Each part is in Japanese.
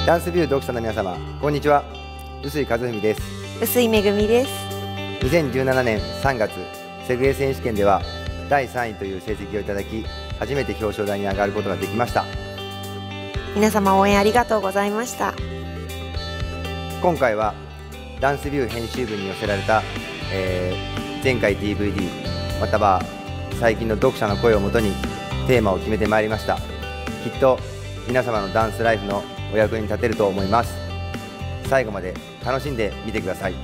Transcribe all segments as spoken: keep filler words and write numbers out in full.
ダンスビュー読者の皆様、こんにちは。臼井和文です。 臼井めぐみです。 にせんじゅうななねんさんがつ、セグウェイ選手権ではだいさんいという成績をいただき、初めて表彰台に上がることができました。 皆様応援ありがとうございました。 今回はダンスビュー編集部に寄せられた、えー、前回 ディーブイディー または最近の読者の声をもとにテーマを決めてまいりました。きっと皆様のダンスライフのお役に立てると思います。最後まで楽しんでみてください。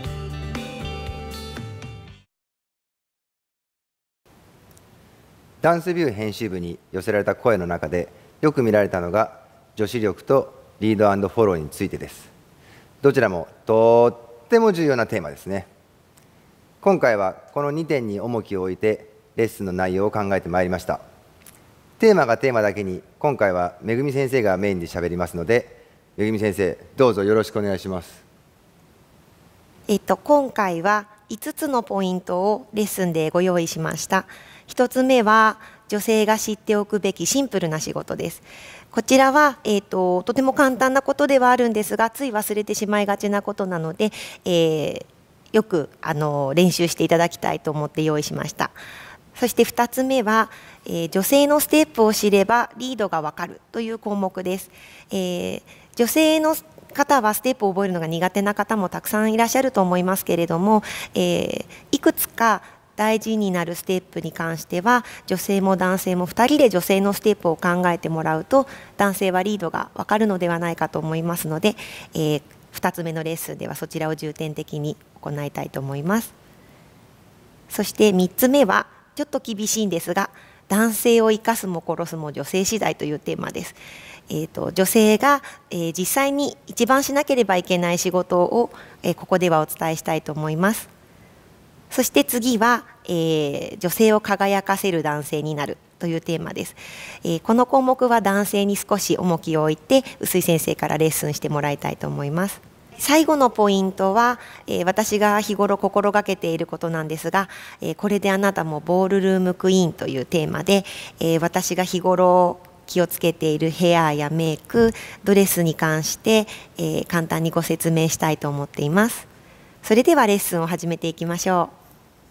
ダンスビュー編集部に寄せられた声の中でよく見られたのが女子力とリード&フォローについてです。どちらもとっても重要なテーマですね。今回はこのにてんに重きを置いてレッスンの内容を考えてまいりました。テーマがテーマだけに今回はめぐみ先生がメインで喋りますので、めぐみ先生どうぞよろしくお願いします。 えっと今回はいつつのポイントをレッスンでご用意しました。ひとつめは女性が知っておくべきシンプルな仕事です。こちらは、えー、と, とても簡単なことではあるんですが、つい忘れてしまいがちなことなので、えー、よくあの練習していただきたいと思って用意しました。そしてふたつめは、えー、女性のステップを知ればリードがわかるという項目です。えー、女性の方はステップを覚えるのが苦手な方もたくさんいらっしゃると思いますけれども、えー、いくつか大事になるステップに関しては女性も男性もふたりで女性のステップを考えてもらうと男性はリードがわかるのではないかと思いますので、えー、ふたつめのレッスンではそちらを重点的に行いたいと思います。そしてみっつめはちょっと厳しいんですが、男性を生かすも殺すも女性次第というテーマです。えーと、女性が、えー、実際に一番しなければいけない仕事を、えー、ここではお伝えしたいと思います。そして次は、えー、女性を輝かせる男性になるというテーマです。えー、この項目は男性に少し重きを置いて臼井先生からレッスンしてもらいたいと思います。最後のポイントは、えー、私が日頃心がけていることなんですが、えー、これであなたもボールルームクイーンというテーマで、えー、私が日頃気をつけているヘアやメイク、ドレスに関して、えー、簡単にご説明したいと思っています。それではレッスンを始めていきましょう。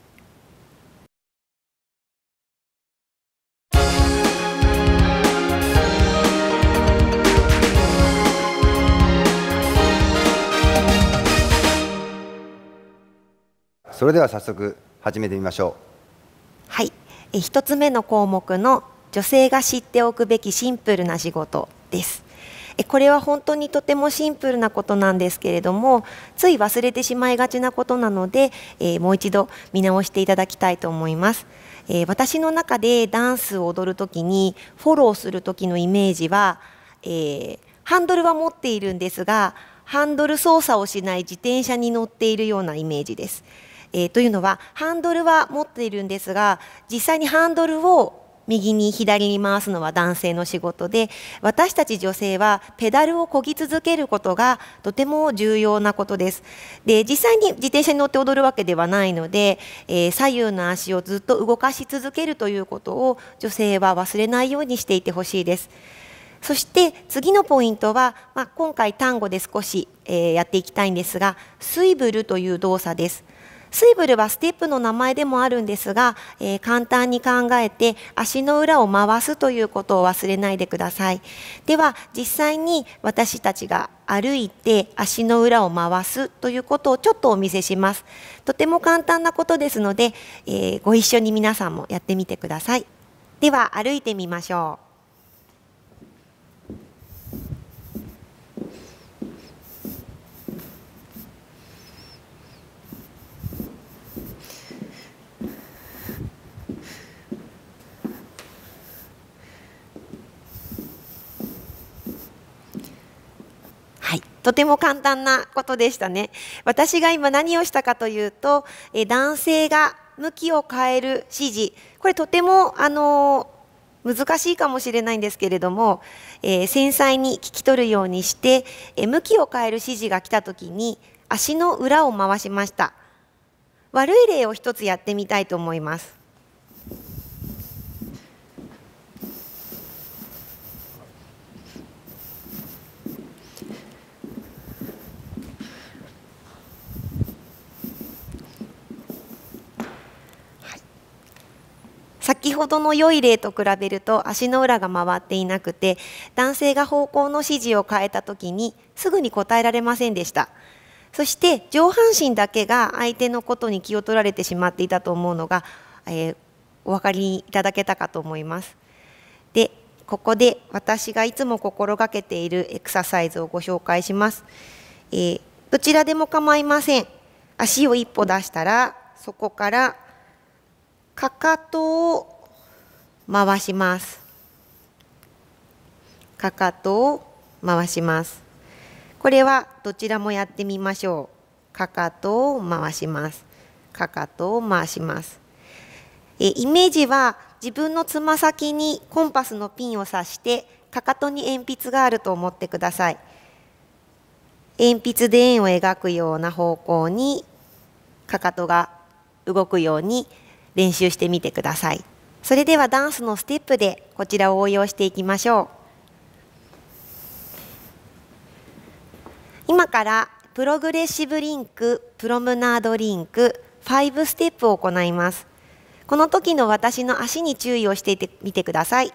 それでは早速始めてみましょう。はい、えひとつめの項目の女性が知っておくべきシンプルな仕事です。えこれは本当にとてもシンプルなことなんですけれども、つい忘れてしまいがちなことなので、えー、もう一度見直していただきたいと思います。えー、私の中でダンスを踊るときにフォローする時のイメージは、えー、ハンドルは持っているんですが、ハンドル操作をしない自転車に乗っているようなイメージです。えー、というのはハンドルは持っているんですが、実際にハンドルを右に左に回すのは男性の仕事で、私たち女性はペダルを漕ぎ続けることがとても重要なことです。で、実際に自転車に乗って踊るわけではないので、えー、左右の足をずっと動かし続けるということを女性は忘れないようにしていてほしいです。そして次のポイントは、まあ、今回単語で少し、えー、やっていきたいんですが、スイブルという動作です。スイブルはステップの名前でもあるんですが、えー、簡単に考えて足の裏を回すということを忘れないでください。では実際に私たちが歩いて足の裏を回すということをちょっとお見せします。とても簡単なことですので、えー、ご一緒に皆さんもやってみてください。では歩いてみましょう。とても簡単なことでしたね。私が今何をしたかというと、え男性が向きを変える指示、これとてもあの難しいかもしれないんですけれども、えー、繊細に聞き取るようにして、え向きを変える指示が来た時に足の裏を回しました。悪い例を一つやってみたいと思います。 ほどの良い例と比べると足の裏が回っていなくて、男性が方向の指示を変えた時にすぐに答えられませんでした。そして上半身だけが相手のことに気を取られてしまっていたと思うのが、えー、お分かりいただけたかと思います。で、ここで私がいつも心がけているエクササイズをご紹介します。えー、どちらでも構いません。足を一歩出したら、そこからかかとを回します。かかとを回します。これはどちらもやってみましょう。かかとを回します。かかとを回します。えイメージは自分のつま先にコンパスのピンを刺して、かかとに鉛筆があると思ってください。鉛筆で円を描くような方向にかかとが動くように練習してみてください。それではダンスのステップでこちらを応用していきましょう。今からプログレッシブリンク、プロムナードリンク、ファイブステップを行います。この時の私の足に注意をしてみてください。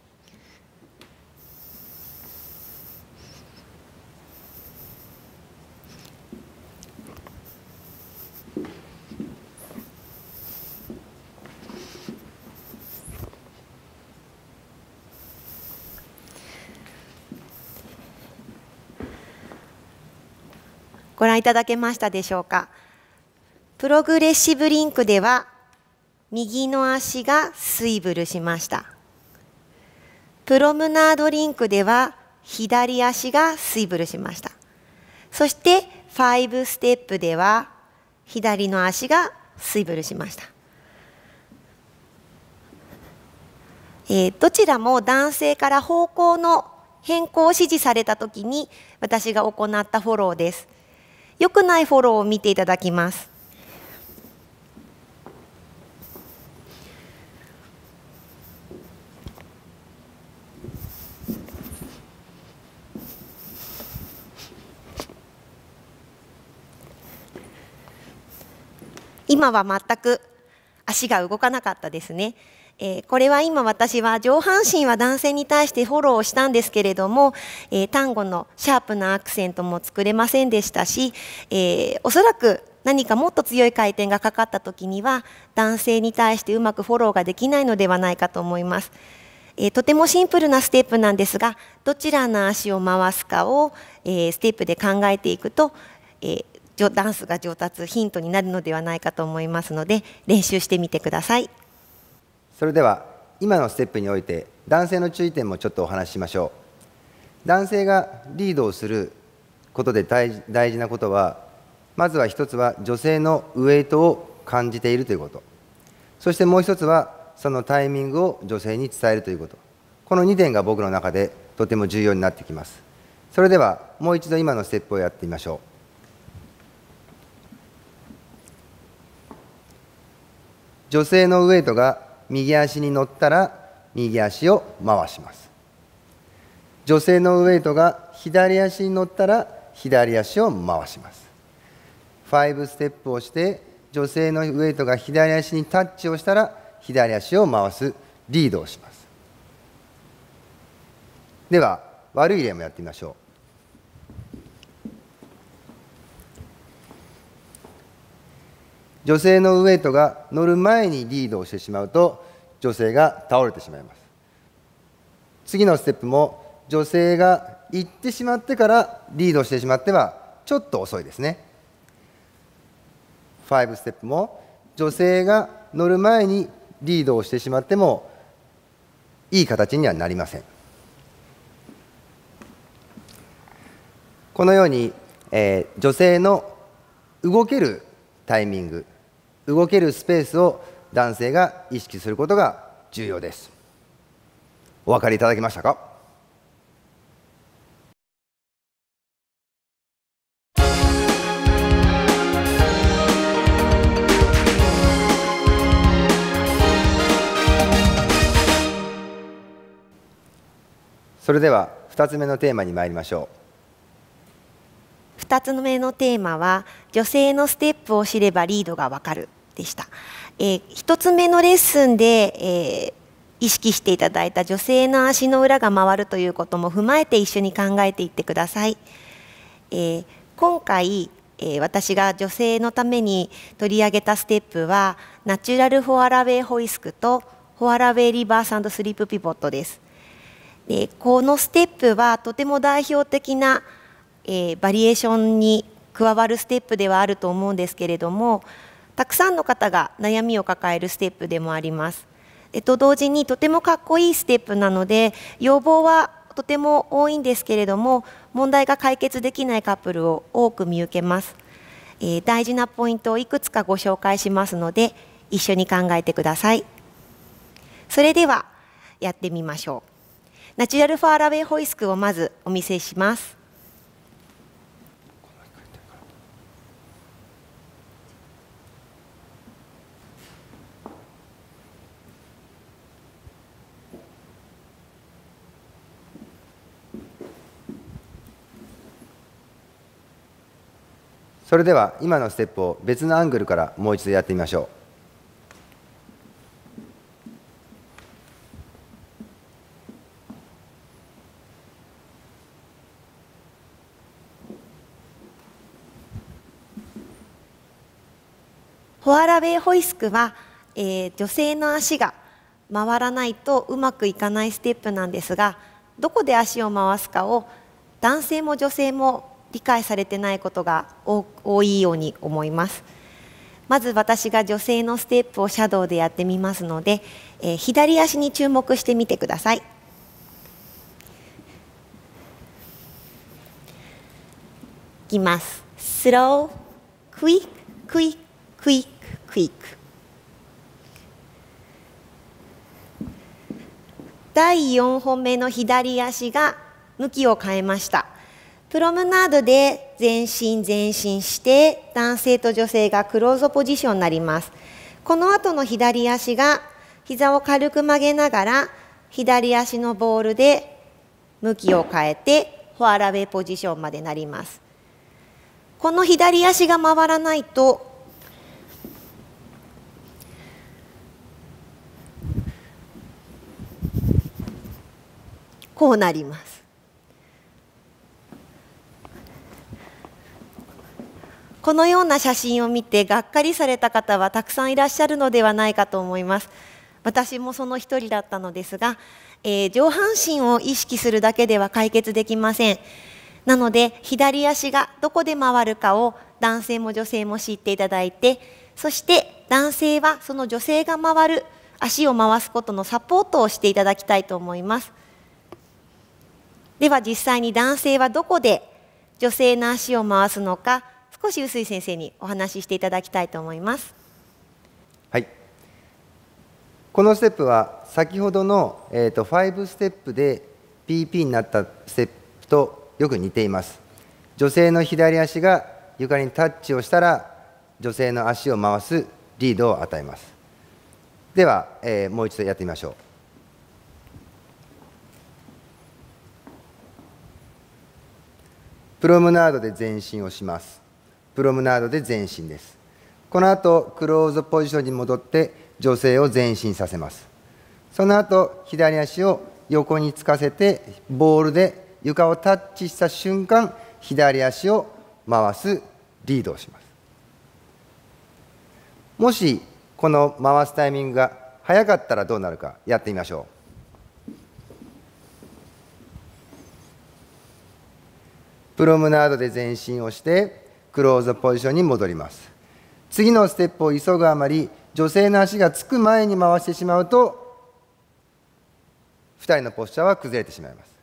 ご覧いただけましたでしょうか。プログレッシブリンクでは右の足がスイブルしました。プロムナードリンクでは左足がスイブルしました。そしてファイブステップでは左の足がスイブルしました。えー、どちらも男性から方向の変更を指示されたときに私が行ったフォローです。良くないフォローを見ていただきます。今は全く足が動かなかったですね。えー、これは今私は上半身は男性に対してフォローをしたんですけれども、えー、単語のシャープなアクセントも作れませんでしたし、えー、おそらく何かもっと強い回転がかかった時には男性に対してうまくフォローができないのではないかと思います。えー、とてもシンプルなステップなんですが、どちらの足を回すかを、えー、ステップで考えていくと、えー、ダンスが上達ヒントになるのではないかと思いますので、練習してみてください。 それでは今のステップにおいて男性の注意点もちょっとお話ししましょう。男性がリードをすることで大事、大事なことは、まずは一つは女性のウエイトを感じているということ、そしてもう一つはそのタイミングを女性に伝えるということ、このにてんが僕の中でとても重要になってきます。それではもう一度今のステップをやってみましょう。女性のウエイトが右足に乗ったら右足を回します。女性のウエイトが左足に乗ったら左足を回します。ファイブステップをして女性のウエイトが左足にタッチをしたら左足を回すリードをします。では悪い例もやってみましょう。女性のウエイトが乗る前にリードをしてしまうと女性が倒れてしまいます。次のステップも女性が行ってしまってからリードしてしまってはちょっと遅いですね。ファイブステップも女性が乗る前にリードをしてしまってもいい形にはなりません。このように、えー、女性の動けるタイミング、動けるスペースを男性が意識することが重要です。お分かりいただけましたか？それではふたつめのテーマに参りましょう。 ふたつめのテーマは、女性のステップを知ればリードがわかるでした。えー、ひとつめのレッスンで、えー、意識していただいた女性の足の裏が回るということも踏まえて一緒に考えていってください。えー、今回、えー、私が女性のために取り上げたステップはナチュラルフォアラウェイホイスクとフォアラウェイリバース&スリープピボットです。でこのステップはとても代表的な、えー、バリエーションに加わるステップではあると思うんですけれども、たくさんの方が悩みを抱えるステップでもあります。えと同時にとてもかっこいいステップなので要望はとても多いんですけれども、問題が解決できないカップルを多く見受けます。えー、大事なポイントをいくつかご紹介しますので一緒に考えてください。それではやってみましょう。ナチュラルファーラウェイホイスクをまずお見せします。 それでは今のステップを別のアングルからもう一度やってみましょう。 フォアラウェイホイスクは、えー、女性の足が回らないとうまくいかないステップなんですが、どこで足を回すかを男性も女性も理解されてないことが多いように思います。まず私が女性のステップをシャドウでやってみますので、えー、左足に注目してみてください。いきます。スロー、クイック、クイック、クイック、クイック。だいよんほんめの左足が向きを変えました。プロムナードで前進前進して男性と女性がクローズポジションになります。この後の左足が膝を軽く曲げながら左足のボールで向きを変えてフォアラウェイポジションまでなります。この左足が回らないとこうなります。このような写真を見てがっかりされた方はたくさんいらっしゃるのではないかと思います。私もその一人だったのですが、えー、上半身を意識するだけでは解決できません。なので左足がどこで回るかを男性も女性も知っていただいて、そして男性はその女性が回る足を回すことのサポートをしていただきたいと思います。では実際に男性はどこで女性の足を回すのか、少し臼井先生にお話ししていただきたいと思います。 はい、このステップは先ほどの、えーと、ごステップで ピーピー になったステップとよく似ています。女性の左足が床にタッチをしたら女性の足を回すリードを与えます。では、えー、もう一度やってみましょう。プロムナードで前進をします。プロムナードで前進です。この後、クローズポジションに戻って女性を前進させます。その後、左足を横につかせて、ボールで床をタッチした瞬間、左足を回すリードをします。もし、この回すタイミングが早かったらどうなるかやってみましょう。プロムナードで前進をしてクローズポジションに戻ります。次のステップを急ぐあまり女性の足がつく前に回してしまうとふたりのポスチャーは崩れてしまいます。